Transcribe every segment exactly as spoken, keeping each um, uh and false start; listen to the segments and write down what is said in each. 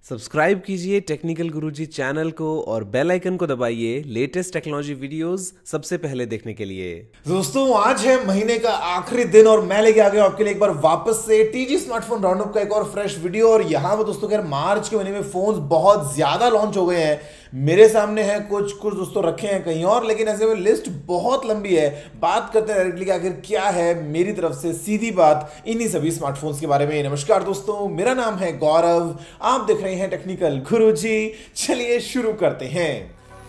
Subscribe कीजिए technical गुरुजी channel को और बेल आइकन को दबाइए लेटेस्ट टेक्नोलॉजी वीडियोस सबसे पहले देखने के लिए। दोस्तों आज है महीने का आखिरी दिन और मैं लेके आ गया आपके लिए एक बार वापस से टीजी स्मार्टफोन राउंडअप का एक और फ्रेश वीडियो। और यहां पर दोस्तों खैर मार्च के महीने में फोन्स बहुत ज्यादा लॉन्च हो गए हैं। मेरे सामने है कुछ कुछ दोस्तों रखे हैं कहीं और, लेकिन ऐसे में लिस्ट बहुत लंबी है। बात करते हैं डायरेक्टली आखिर क्या है मेरी तरफ से सीधी बात इन्हीं सभी स्मार्टफोन्स के बारे में। नमस्कार दोस्तों, मेरा नाम है गौरव, आप देख रहे हैं टेक्निकल गुरुजी। चलिए शुरू करते हैं।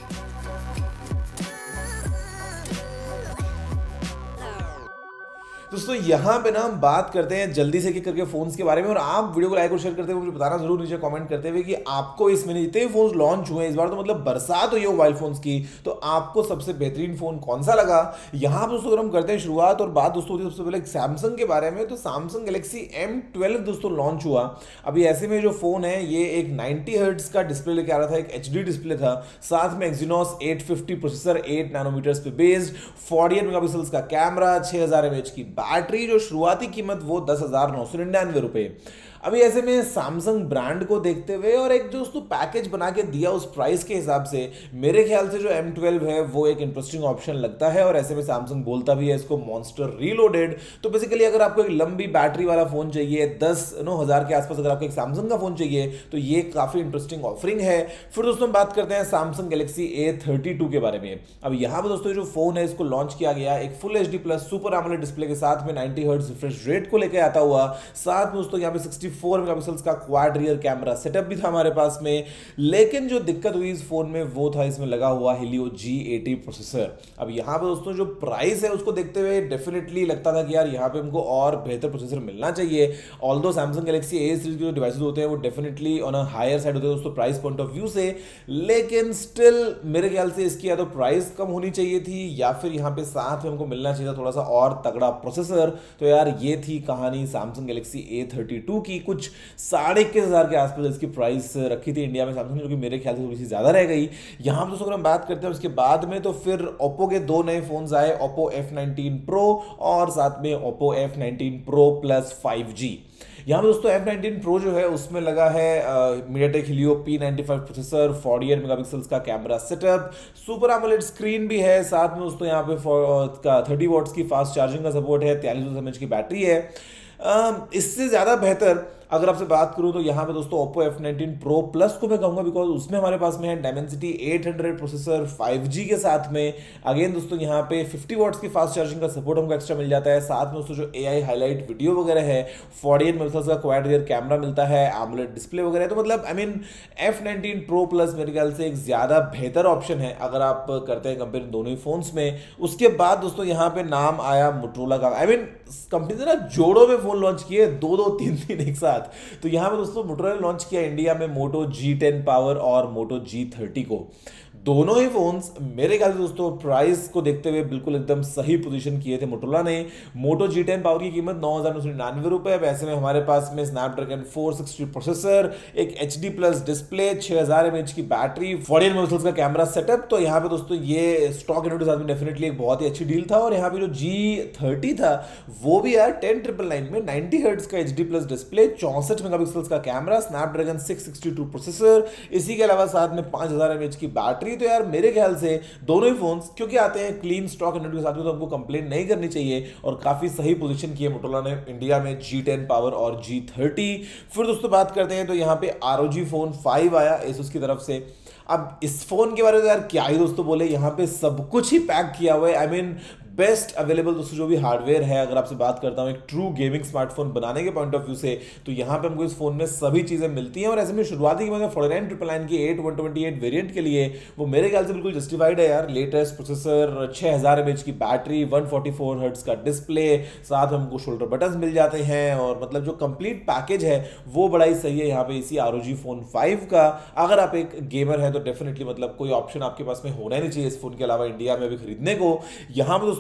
दोस्तों यहां पे ना हम बात करते हैं जल्दी से करके फोन्स के बारे में, और आप वीडियो को लाइक और शेयर करते हुए मुझे बताना जरूर नीचे कमेंट करते हुए कि आपको इस महीने जितने भी फोन्स लॉन्च हुए इस बार, तो मतलब बरसात हुई है मोबाइल फोन्स की, तो आपको सबसे बेहतरीन फोन कौन सा लगा। यहां पर दोस्तों अगर हम करते हैं शुरुआत और बात दोस्तों सबसे पहले सैमसंग के बारे में, तो सैमसंग गैलेक्सी एम ट्वेल्व दोस्तों लॉन्च हुआ। अभी ऐसे में जो फोन है ये एक नाइंटी हर्ट्ज का डिस्प्ले लेके आ रहा था, एक एचडी डिस्प्ले था, साथ में Exynos eight fifty processor eight nanometers पे बेस्ड, फोर्टी एट मेगापिक्सल्स का कैमरा, छह हजार एमएच की बैटरी, जो शुरुआती कीमत वो दस हजार नौ सौ निन्यानवे रुपए। अभी ऐसे में सैमसंग ब्रांड को देखते हुए और एक जो उसको पैकेज बना के दिया उस प्राइस के हिसाब से, मेरे ख्याल से जो एम ट्वेल्व है वो एक इंटरेस्टिंग ऑप्शन लगता है। और ऐसे में सैमसंग बोलता भी है इसको मॉन्स्टर रीलोडेड। तो बेसिकली अगर आपको एक लंबी बैटरी वाला फोन चाहिए, दस नौ हजार के आसपास अगर आपको एक सैमसंग का फोन चाहिए, तो ये काफी इंटरेस्टिंग ऑफरिंग है। फिर दोस्तों बात करते हैं Samsung Galaxy A thirty two के बारे में। अब यहाँ पर दोस्तों जो फोन है इसको लॉन्च किया गया एक full H D plus super AMOLED display के साथ में नाइंटी हर्ट्ज रिफ्रेश रेट को लेकर आता हुआ, साथ में दोस्तों यहाँ पे सिक्सटी फोर मेगापिक्सल्स का क्वाड रियर कैमरा सेटअप भी था हमारे पास में। लेकिन जो दिक्कत हुई इस फोन में वो था इसमें लगा हुआ Helio जी एटी प्रोसेसर। अब यहां पे दोस्तों जो प्राइस है उसको देखते हुए डेफिनेटली लगता था कि यार यहां पे हमको और बेहतर प्रोसेसर मिलना चाहिए। Although Samsung Galaxy A series के जो डिवाइसेस होते हैं वो definitely on a higher side होते हैं दोस्तों प्राइस पॉइंट ऑफ व्यू से, लेकिन स्टिल मेरे ख्याल से इसकी या तो प्राइस कम होनी चाहिए थी या फिर यहाँ पे साथ में हमको मिलना चाहिए था थोड़ा सा और तगड़ा प्रोसेसर। तो यार ये थी कहानी Samsung Galaxy A thirty two की। कुछ साढ़े इक्कीस हजार के आसपास इसकी प्राइस रखी थी इंडिया में सैमसंग, जो कि मेरे ख्याल से थोड़ी सी ज्यादा रह गई। यहां पर दोस्तों अगर हम बात करते हैं उसके बाद में, तो फिर ओप्पो के दो नए फोन्स आए, ओप्पो एफ नाइनटीन प्रो और साथ में Oppo F nineteen pro plus five G. यहाँ पे दोस्तों एफ नाइनटीन प्रो जो है उसमें लगा है MediaTek Helio P ninety five processor, forty eight megapixels का camera setup, super AMOLED screen भी है, साथ में दोस्तों यहाँ पे का थर्टी वॉट्स की फास्ट चार्जिंग का सपोर्ट है, तैंतालीस एमएच की बैटरी है। इससे ज्यादा बेहतर अगर आपसे बात करूं तो यहाँ पे दोस्तों Oppo F nineteen pro plus को मैं कहूंगा, बिकॉज उसमें हमारे पास में है Dimensity eight hundred processor five G के साथ में। अगेन दोस्तों यहाँ पे फिफ्टी वॉट्स की फास्ट चार्जिंग का सपोर्ट हमको एक्स्ट्रा मिल जाता है, साथ में दोस्तों जो एआई हाईलाइट वीडियो वगैरह है, फोर्टी एट मेगापिक्सल्स का क्वाड रियर कैमरा मिलता है, एमोलेड डिस्प्ले वगैरह। तो मतलब I mean F nineteen pro plus मेरे ख्याल से एक ज्यादा बेहतर ऑप्शन है अगर आप करते हैं कंपेयर दोनों ही फोन्स में। उसके बाद दोस्तों यहाँ पे नाम आया मोटरोला का। आई मीन कंपनी ने ना जोड़ों में फोन लॉन्च किए, दो दो तीन तीन एक साथ। तो यहाँ दोस्तों मोटोरोला ने लॉन्च किया इंडिया में मोटो जी टेन पावर और मोटो जी थर्टी को। दोनों ही फोन्स मेरे ख्याल से दोस्तों प्राइस को देखते हुए बिल्कुल एकदम सही पोजीशन किए थे मोटोरोला ने। मोटो जी टेन पावर की कीमत नौ हजार नौ सौ निन्यानवे रुपए। अब ऐसे में हमारे पास में स्नैपड्रैगन फोर सिक्सटी प्रोसेसर, एक एचडी प्लस डिस्प्ले, छह हजार एमएच की बैटरी, फोर्टी एट मेगापिक्सल्स का कैमरा सेटअप। तो यहाँ पे दोस्तों ये स्टॉक यूनिट के साथ में डेफिनेटली एक बहुत ही अच्छी डील था। और यहाँ पे जो जी थर्टी था वो भी यार टेन ट्रिपल नाइन में नाइंटी हर्ट्ज का एचडी प्लस डिस्प्ले, चौसठ मेगापिक्सल्स का camera, Snapdragon six sixty two processor, इसी के अलावा साथ में पांच हजार एमएच की बैटरी। तो यार मेरे ख्याल से दोनों ही फोन्स क्योंकि आते हैं क्लीन स्टॉक यूनिट के साथ में, तो हमको कंप्लेंट नहीं करनी चाहिए और काफी सही पोजीशन की है मोटोरोला ने इंडिया में जी टेन पावर और जी थर्टी। फिर दोस्तों बात करते हैं तो यहाँ पे आरओजी फोन फाइव आया एसुस की तरफ से। अब इस फोन के बारे में यार क्या ही दोस्तों बोले, यहाँ पे सब कुछ ही पैक किया हुआ है। आई मीन बेस्ट अवेलेबल दोस्तों जो भी हार्डवेयर है, अगर आपसे बात करता हूं एक ट्रू गेमिंग स्मार्टफोन बनाने के पॉइंट ऑफ व्यू से, तो यहां पे हमको इस फोन में सभी चीजें मिलती हैं। और ऐसे में शुरुआती कीमत फोर्टी नाइन ट्रिपल नाइन की eight one twenty eight variant के लिए वो मेरे ख्याल से बिल्कुल जस्टिफाइड है यार। लेटेस्ट प्रोसेसर, छह हजार एमएच की battery, one forty four hertz का डिस्प्ले, साथ में हमको शोल्डर बटन मिल जाते हैं, और मतलब जो कंप्लीट पैकेज है वो बड़ा ही सही है यहाँ पे इसी आरओजी फोन फाइव का। अगर आप एक गेमर है तो डेफिनेटली मतलब कोई ऑप्शन आपके पास में होना ही नहीं चाहिए इस फोन के अलावा इंडिया में भी खरीदने को। यहाँ पे दोस्तों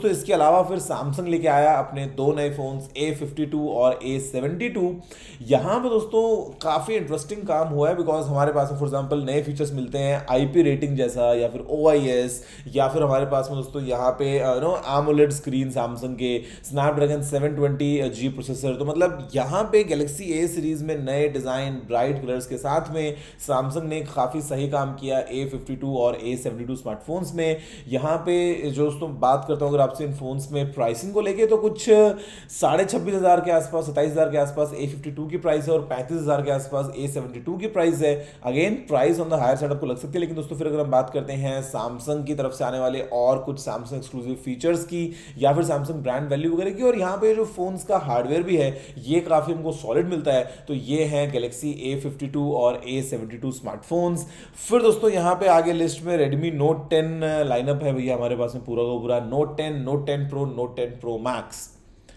दोस्तों इसके अलावा फिर सैमसंग लेके आया अपने दो नए फोन्स ए फिफ्टी टू और ए सेवेंटी टू। यहाँ पे दोस्तों काफ़ी इंटरेस्टिंग काम हुआ है, बिकॉज हमारे पास में फॉर एग्जांपल नए फीचर्स मिलते हैं आईपी रेटिंग जैसा, या फिर ओ आई एस, या फिर हमारे पास में दोस्तों यहाँ पे नो एमोलेड स्क्रीन सैमसंग के, Snapdragon seven twenty G processor. तो मतलब यहाँ पे गैलेक्सी ए सीरीज में नए डिज़ाइन ब्राइट कलर्स के साथ में सैमसंग ने काफ़ी सही काम किया ए फिफ्टी टू और ए सेवेंटी टू स्मार्टफोन्स में। यहाँ पे जो दोस्तों बात करता हूँ अगर आपसे इन फोन्स में प्राइसिंग को लेके, तो कुछ साढ़े छब्बीस हज़ार के आसपास, सत्ताईस हज़ार के आसपास ए फिफ्टी टू की प्राइस है और पैंतीस हज़ार के आसपास ए सेवेंटी टू की प्राइस है। Again price on the higher side आपको लग सकती है, लेकिन दोस्तों फिर अगर हम बात करते हैं सैमसंग की तरफ से आने वाले और कुछ सैमसंग एक्सक्लूसिव फीचर्स की या फिर सैमसंग ब्रांड वैल्यू वगैरह की, और यहाँ पे जो फोन्स का हार्डवेयर भी है ये काफ़ी हमको सॉलिड मिलता है। तो ये है गैलेक्सी ए फिफ्टी टू और ए सेवेंटी टू स्मार्टफोन्स। फिर दोस्तों यहाँ पे आगे लिस्ट में रेडमी नोट टेन लाइनअप है भैया हमारे पास में पूरा का पूरा। Note ten, note ten pro, note ten pro max,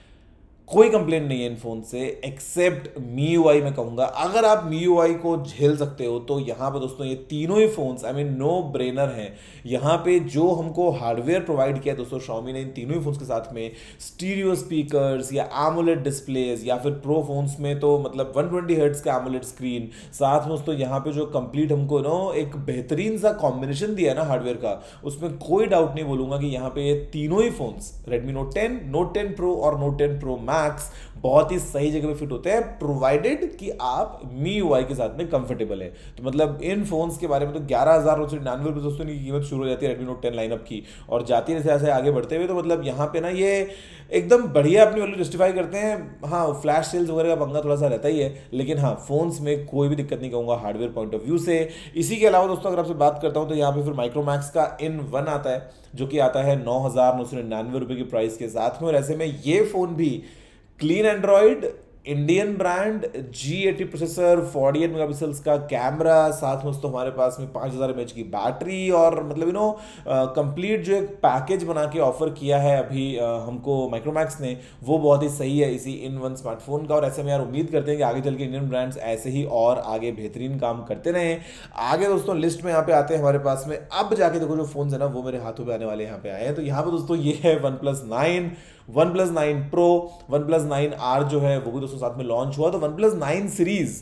कोई कंप्लेंट नहीं है इन फोन से एक्सेप्ट मी यू आई। मैं कहूंगा अगर आप मी यू आई को झेल सकते हो तो यहाँ पे दोस्तों ये तीनों ही phones I mean no brainer हैं। यहाँ पे जो हमको हार्डवेयर प्रोवाइड किया दोस्तों Xiaomi ने इन तीनों ही फोन्स के साथ में, स्टीरियो स्पीकर्स या एमोलेड डिस्प्लेज, या फिर प्रो फोन्स में तो मतलब वन ट्वेंटी हर्ट्ज का एमोलेड स्क्रीन, साथ में दोस्तों यहाँ पे जो कंप्लीट हमको नो एक बेहतरीन सा कॉम्बिनेशन दिया है ना हार्डवेयर का, उसमें कोई डाउट नहीं बोलूंगा कि यहाँ पे ये तीनों ही phones Redmi note ten, note ten pro और नोट टेन प्रो मैक्स बहुत ही सही जगह पे फिट होते हैं, प्रोवाइडेड कि आप मी यू आई के साथ में कंफर्टेबल है। तो मतलब इन फोन्स के बारे में तो ग्यारह हजार नौ सौ निन्यानवे रुपये दोस्तों की कीमत शुरू हो जाती है रेडमी नोट टेन लाइनअप की, और जाती है जैसे आगे बढ़ते हुए। तो मतलब यहाँ पे ना ये एकदम बढ़िया अपनी वैल्यू जस्टिफाई करते हैं। हाँ फ्लैश सेल्स वगैरह का पंगा थोड़ा सा रहता ही है, लेकिन हाँ फोन्स में कोई भी दिक्कत नहीं कहूँगा हार्डवेयर पॉइंट ऑफ व्यू से। इसी के अलावा दोस्तों अगर आपसे बात करता हूँ तो यहाँ पे फिर माइक्रोमैक्स का इन वन आता है जो कि आता है नौ हजार नौ सौ निन्यानवे रुपये की प्राइस के साथ में, और ऐसे में ये फोन भी clean Android, Indian brand, G eighty processor, forty eight megapixels का कैमरा, साथ में दोस्तों हमारे पास में पाँच हज़ार एम एच की बैटरी, और मतलब यू नो कंप्लीट जो एक पैकेज बना के ऑफर किया है अभी uh, हमको माइक्रोमैक्स ने, वो बहुत ही सही है इसी इन वन स्मार्टफोन का। और ऐसे में यार उम्मीद करते हैं कि आगे चल के इंडियन ब्रांड्स ऐसे ही और आगे बेहतरीन काम करते रहें। आगे दोस्तों लिस्ट में यहाँ पे आते हैं हमारे पास में, अब जाके देखो जो फोन है ना वो मेरे हाथों पे आने वाले यहाँ पे आए हैं। तो यहाँ पे दोस्तों ये है OnePlus nine, OnePlus nine pro, OnePlus nine R जो है वो भी दोस्तों साथ में लॉन्च हुआ। तो OnePlus nine series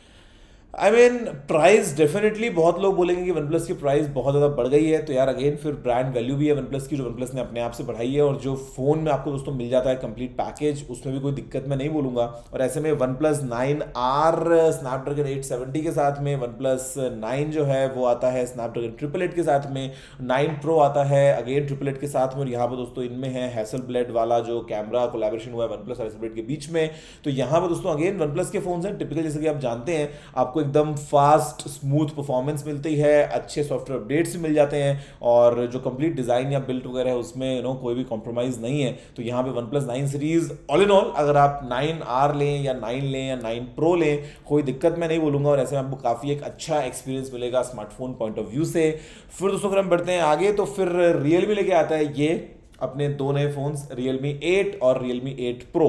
I mean price definitely बहुत लोग बोलेंगे कि OnePlus की प्राइस बहुत ज़्यादा बढ़ गई है, तो यार अगेन फिर ब्रांड वैल्यू भी है OnePlus की जो OnePlus ने अपने आप से बढ़ाई है, और जो फ़ोन में आपको दोस्तों मिल जाता है कंप्लीट पैकेज उसमें भी कोई दिक्कत मैं नहीं बोलूँगा। और ऐसे में OnePlus nine R Snapdragon eight seventy के साथ में, वन प्लस नाइन जो है वो आता है स्नैपड्रैगन ट्रिपल एट के साथ में, नाइन प्रो आता है अगेन ट्रिपल एट के साथ में, और यहाँ पर दोस्तों इनमें है हैसलब्लेड वाला जो कैमरा कोलैबोरेशन हुआ है OnePlus और हैसलब्लेड के बीच में। तो यहाँ पर दोस्तों अगेन OnePlus के फोन हैं टिपिकल, जैसे कि आप जानते हैं आपको एकदम फास्ट स्मूथ परफॉर्मेंस मिलती है, अच्छे सॉफ्टवेयर अपडेट्स भी मिल जाते हैं, और जो कंप्लीट डिजाइन या बिल्ड वगैरह है उसमें यू नो कोई भी कॉम्प्रोमाइज नहीं है। तो यहाँ पे OnePlus nine series all in all अगर आप नाइन आर लें या नाइन लें या नाइन प्रो लें कोई दिक्कत मैं नहीं बोलूंगा, और ऐसे में आपको काफी एक अच्छा एक्सपीरियंस मिलेगा स्मार्टफोन पॉइंट ऑफ व्यू से। फिर दोस्तों अगर हम बढ़ते हैं आगे तो फिर Realme लेके आता है ये अपने दो नए फोन्स Realme एट और Realme एट Pro।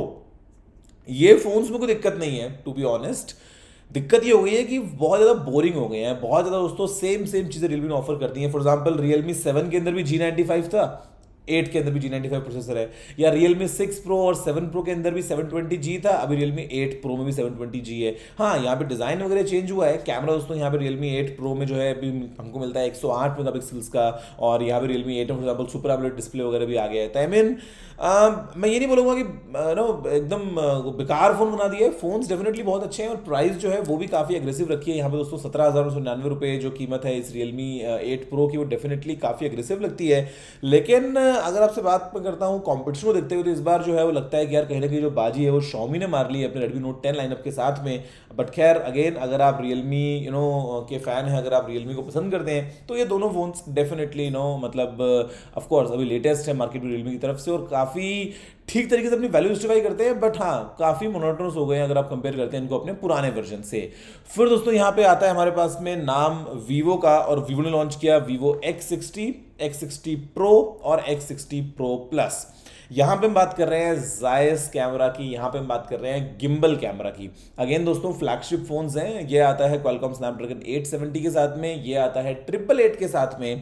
ये फोन्स में कोई दिक्कत नहीं है टू बी ऑनेस्ट, दिक्कत ये हो गई है कि बहुत ज़्यादा बोरिंग हो गए हैं, बहुत ज़्यादा दोस्तों सेम सेम चीज़ें Realme ने ऑफर करती हैं। फॉर एग्जांपल Realme सेवन के अंदर भी जी नाइंटी फाइव था, एट के अंदर भी जी नाइंटी फाइव प्रोसेसर है, या Realme सिक्स प्रो और सेवन प्रो के अंदर भी सेवन ट्वेंटी जी था, अभी Realme एट प्रो में भी सेवन ट्वेंटी जी है। हाँ यहाँ पे डिज़ाइन वगैरह चेंज हुआ है। कैमरा दोस्तों यहाँ पे Realme एट प्रो में जो है अभी हमको मिलता है एक सौ आठ मेगापिक्सल्स का, और यहाँ पे Realme एट में for example super AMOLED display वगैरह भी आ गया है। तो आई मीन मैं ये नहीं बोलूँगा कि नो एकदम बेकार फोन बना दिया है, फोन्स डेफिनेटली बहुत अच्छे हैं, और प्राइस जो है वो भी काफ़ी एग्रेसिव रखी है यहाँ पे दोस्तों। सत्रह हज़ार नौ सौ निन्यानवे रुपये जो कीमत है इस Realme एट प्रो की वो डेफिनेटली काफ़ी एग्रेसिव लगती है। लेकिन अगर आपसे बात मैं करता हूँ कॉम्पिटिशन को देखते हुए तो इस बार जो है वो लगता है कि यार कहीं ना कहीं जो बाजी है वो Xiaomi ने मार ली है अपने Redmi Note टेन लाइनअप के साथ में। बट खैर अगेन अगर आप Realme यू नो के फैन हैं, अगर आप Realme को पसंद करते हैं तो ये दोनों फोन्स डेफिनेटली यू नो मतलब ऑफ कोर्स अभी लेटेस्ट है मार्केट में Realme की तरफ से, और काफ़ी ठीक तरीके से अपनी वैल्यू जस्टिफाई करते हैं। बट हाँ काफ़ी मोनोटोनस हो गए हैं अगर आप कंपेयर करते हैं इनको अपने पुराने वर्जन से। फिर दोस्तों यहाँ पे आता है हमारे पास में नाम Vivo का, और Vivo ने लॉन्च किया Vivo X sixty, X sixty Pro और एक्स सिक्सटी Pro Plus। यहाँ पे हम बात कर रहे हैं जायस कैमरा की, यहाँ पे हम बात कर रहे हैं गिम्बल कैमरा की। अगेन दोस्तों फ्लैगशिप फोन्स हैं, ये आता है क्वालकॉम स्नैपड्रैगन एट सेवेंटी के साथ में, ये आता है ट्रिपल एट के साथ में,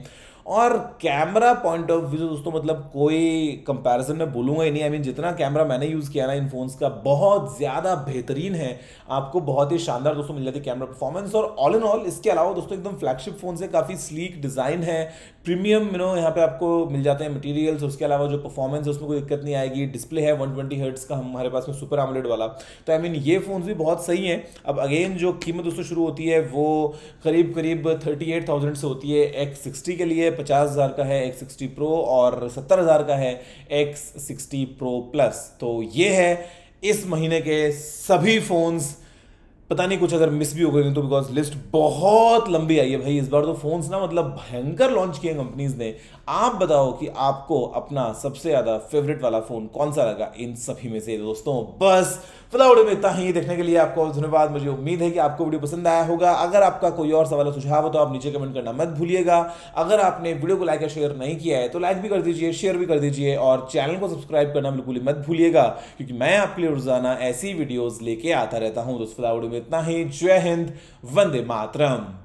और कैमरा पॉइंट ऑफ व्यू दोस्तों मतलब कोई कंपैरिजन मैं बोलूंगा ही नहीं। आई मीन जितना कैमरा मैंने यूज़ किया ना इन फोन्स का बहुत ज़्यादा बेहतरीन है। आपको बहुत ही शानदार दोस्तों मिल जाती है कैमरा परफॉर्मेंस। और ऑल इन ऑल इसके अलावा दोस्तों एकदम फ्लैगशिप फोन से काफ़ी स्लीक डिज़ाइन है, प्रीमियम यू नो यहाँ पे आपको मिल जाते हैं मटेरियल्स। उसके अलावा जो परफॉर्मेंस है उसमें कोई दिक्कत नहीं आएगी। डिस्प्ले है वन ट्वेंटी हर्ट्ज का हमारे पास में सुपर एमोलेड वाला। तो आई मीन ये फोन्स भी बहुत सही हैं। अब अगेन जो कीमत दोस्तों शुरू होती है वो करीब करीब थर्टी एट थाउजेंड से होती है एक्स सिक्सटी के लिए, पचास हज़ार का है एक्स सिक्सटी प्रो और सत्तर हज़ार का है एक्स सिक्सटी प्रो प्लस। तो ये है इस महीने के सभी फोन्स। पता नहीं कुछ अगर मिस भी हो गए तो, बिकॉज लिस्ट बहुत लंबी आई है भाई इस बार तो। फोन्स ना मतलब भयंकर लॉन्च किए कंपनीज ने। आप बताओ कि आपको अपना सबसे ज्यादा फेवरेट वाला फोन कौन सा लगा इन सभी में से दोस्तों। बस फिलहाल वीडियो में इतना ही। देखने के लिए आपको धन्यवाद। मुझे उम्मीद है कि आपको वीडियो पसंद आया होगा। अगर आपका कोई और सवाल सुझाव हो तो आप नीचे कमेंट करना मत भूलिएगा। अगर आपने वीडियो को लाइक या शेयर नहीं किया है तो लाइक भी कर दीजिए, शेयर भी कर दीजिए और चैनल को सब्सक्राइब करना बिल्कुल ही मत भूलिएगा, क्योंकि मैं आपके लिए रोजाना ऐसी वीडियोस लेके आता रहता हूं। तो फिलहाल वीडियो में इतना ही। जय हिंद, वंदे मातरम।